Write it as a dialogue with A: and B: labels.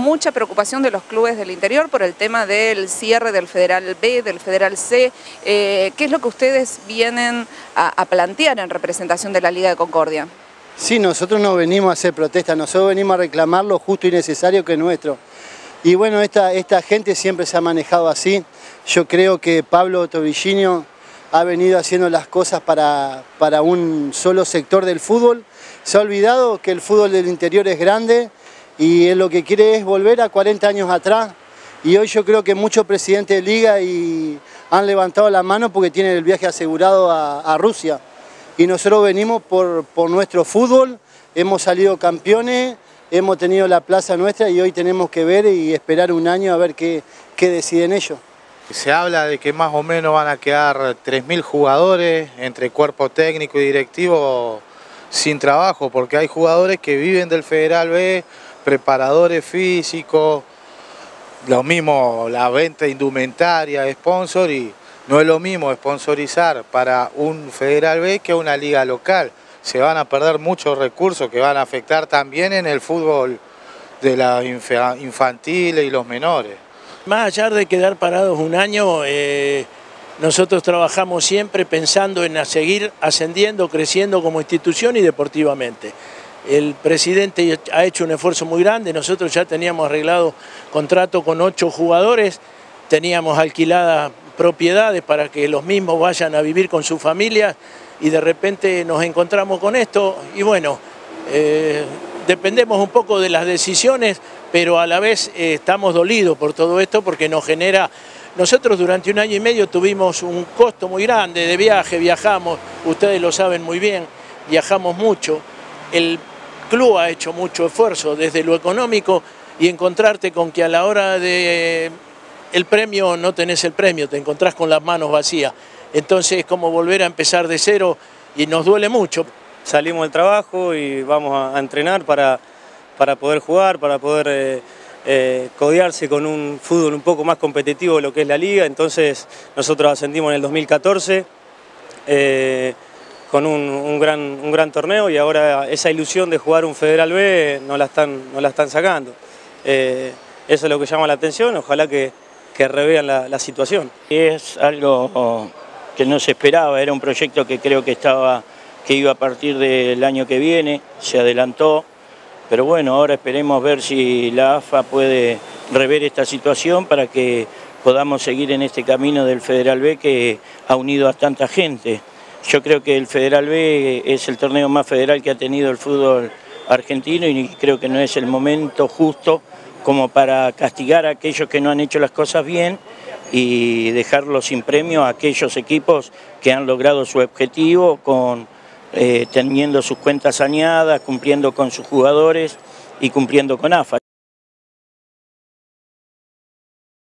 A: mucha preocupación de los clubes del interior por el tema del cierre del Federal B, del Federal C. ¿Qué es lo que ustedes vienen a plantear en representación de la Liga de Concordia?
B: Sí, nosotros no venimos a hacer protestas, nosotros venimos a reclamar lo justo y necesario que es nuestro. Y bueno, esta gente siempre se ha manejado así. Yo creo que Pablo Tobillinho ha venido haciendo las cosas para un solo sector del fútbol. Se ha olvidado que el fútbol del interior es grande y él lo que quiere es volver a 40 años atrás. Y hoy yo creo que muchos presidentes de liga han levantado la mano porque tienen el viaje asegurado a Rusia. Y nosotros venimos por nuestro fútbol, hemos salido campeones, hemos tenido la plaza nuestra y hoy tenemos que ver y esperar un año a ver qué deciden ellos.
C: Se habla de que más o menos van a quedar 3.000 jugadores entre cuerpo técnico y directivo sin trabajo, porque hay jugadores que viven del Federal B, preparadores físicos, lo mismo la venta de indumentaria, sponsor, y no es lo mismo sponsorizar para un Federal B que una liga local. Se van a perder muchos recursos que van a afectar también en el fútbol de las infantiles y los menores.
D: Más allá de quedar parados un año, nosotros trabajamos siempre pensando en seguir ascendiendo, creciendo como institución y deportivamente. El presidente ha hecho un esfuerzo muy grande, nosotros ya teníamos arreglado contrato con 8 jugadores, teníamos alquiladas propiedades para que los mismos vayan a vivir con sus familias y de repente nos encontramos con esto y bueno, dependemos un poco de las decisiones, pero a la vez estamos dolidos por todo esto porque nos genera... Nosotros durante un año y medio tuvimos un costo muy grande de viaje, viajamos, ustedes lo saben muy bien, viajamos mucho. El club ha hecho mucho esfuerzo desde lo económico y encontrarte con que a la hora de el premio no tenés el premio, te encontrás con las manos vacías. Entonces es como volver a empezar de cero y nos duele mucho.
E: Salimos del trabajo y vamos a entrenar para poder jugar, para poder codearse con un fútbol un poco más competitivo de lo que es la liga. Entonces nosotros ascendimos en el 2014 con un gran torneo y ahora esa ilusión de jugar un Federal B no la están sacando. Eso es lo que llama la atención, ojalá que revean la situación.
F: Es algo que no se esperaba, era un proyecto que creo que iba a partir del año que viene, se adelantó, pero bueno, ahora esperemos ver si la AFA puede rever esta situación para que podamos seguir en este camino del Federal B que ha unido a tanta gente. Yo creo que el Federal B es el torneo más federal que ha tenido el fútbol argentino y creo que no es el momento justo como para castigar a aquellos que no han hecho las cosas bien y dejarlos sin premio a aquellos equipos que han logrado su objetivo teniendo sus cuentas saneadas, cumpliendo con sus jugadores y cumpliendo con AFA.